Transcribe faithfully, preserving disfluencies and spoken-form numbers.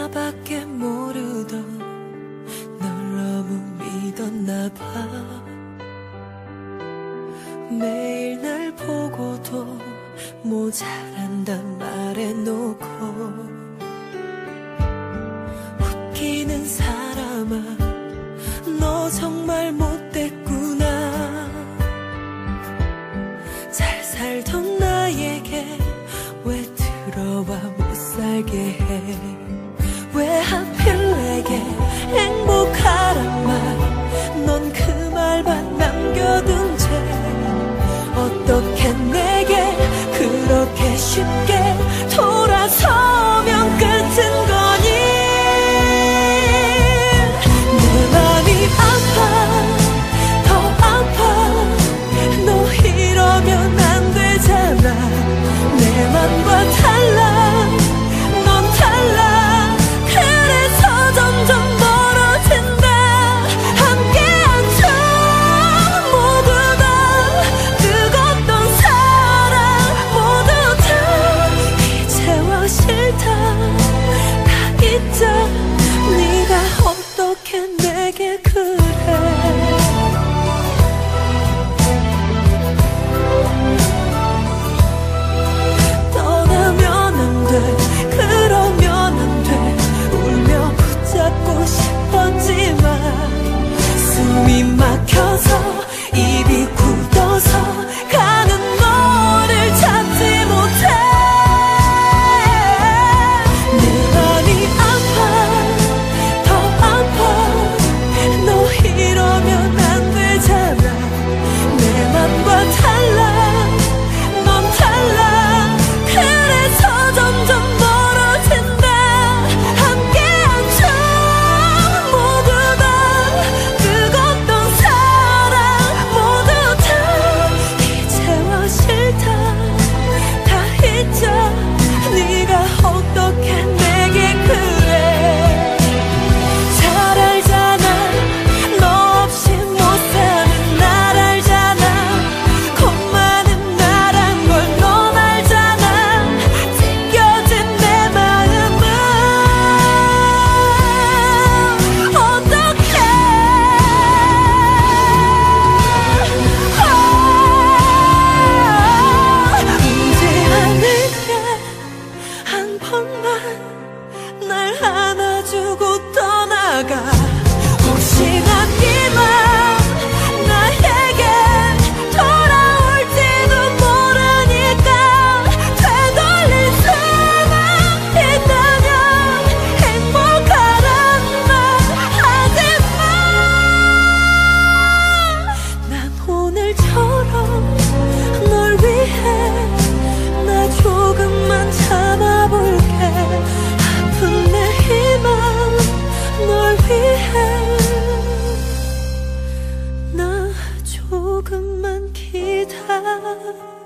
나밖에 모르던 널 너무 믿었나 봐. 매일 날 보고도 모자란단 말해놓고 웃기는 사람아, 너 정말 못됐구나. 잘 살던 나에게 왜 들어와 못살게 해. 왜 하필 내게 행복하란 말, 넌 그 말만 남겨둔 채 어떻게 내게 그렇게 쉽게 돌아서면 끝은 거니. 내 맘이 아파, 더 아파. 너 이러면 안 되잖아. 내 맘과 달라, 넌 달라. 그래서 점점 멀어진다. 함께한 척 모두 다 뜨겁던 사랑 모두 다 이제와 싫다. 다 잊자. 네가 어떻게 내게 그래. 떠나면 안 돼, 그러면 안 돼. 울며 붙잡고 싶었지만 숨이 막혀서 입이 굳어서 가는 너를 찾지 못해. 내 맘이 아파, 더 아파. 너 이러면 안 되잖아. 내 맘과 달라, 넌 달라. 그래서 점점 멀어진다. 함께한 척 모두 다 뜨겁던 사랑 모두 다 이제와 싫다. 다 잊자. 네가 어떻게 내게 그래. 잘 알잖아. 너 없이 못 사는 날 알잖아. 겁많은 나란 걸 넌 알잖아. 찢겨진 내 마음은 어떡해. 울지 않을게. 한 번만 날 안아주고 떠나가. 혹시나 네 맘 나에게 돌아올지도 모르니까 되돌릴 수만 있다면 행복하란 말 하지마. 난 오늘처럼 널 위해 나 조금만 참아볼게. 아픈 내 희망 널 위해 나 조금만 기다려.